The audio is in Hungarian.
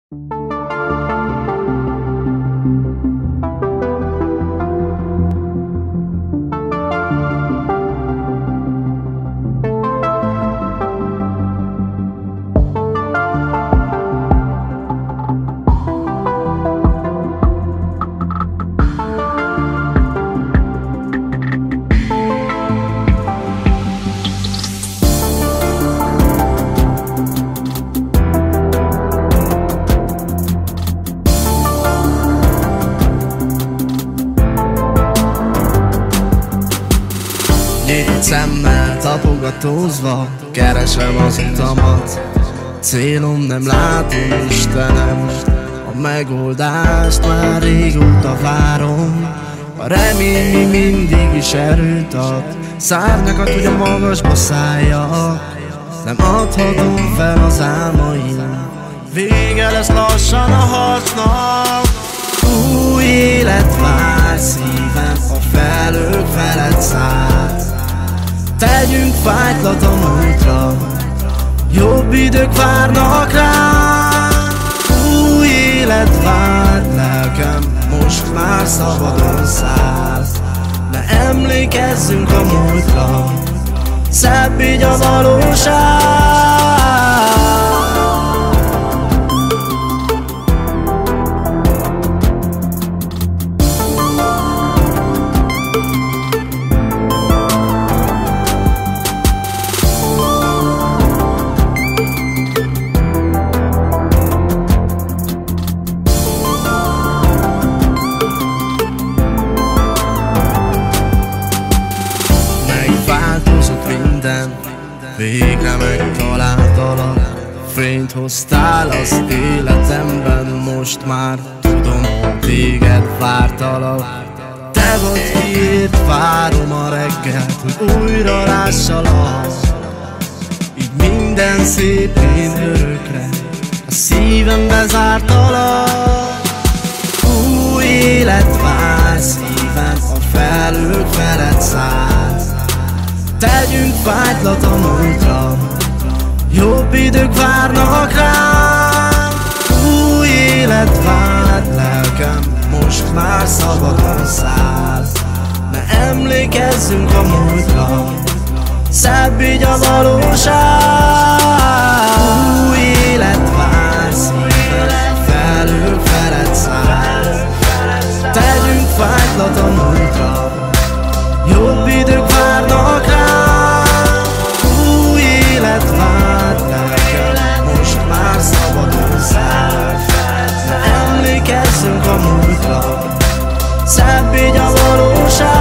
Nyílt szemmel tapogatózva keresem az utamat. Célom nem látom, Istenem, a megoldást már régóta várom. A remény mindig is erőt ad, szárnyakat, hogy a magasba szálljak. Nem adhatom fel az álmaim, vége lesz lassan a harcnak. Új élet vár szívem, a felők felett száll. Tegyünk fájtlat a múltra, jobb idők várnak rám. Új élet vár lelkem, most már szabadon száll. Ne emlékezzünk a múltra, szebb így a valóság. Végre megtaláltalak, fényt hoztál az életemben, most már tudom, téged vártalak. Te vagy, kiért várom a reggelt, hogy újra lássalak. Így minden szép én örökre a szívembe zártalak. Új élet vár szívem, a felők felett száll. Tegyünk fájtlat a múltra, jobb idők várnak rám. Új élet vár lelkem, most már szabadon száll. Ne emlékezzünk a múltra, szebb így a valóság. Új élet vár szívem, felők felett száll. Tegyünk fájtlat a múltra, jobb idők várnak rám. Új élet vár lelkem, most már szabadon száll. Ne emlékezzünk a múltra, szebb így a valóság.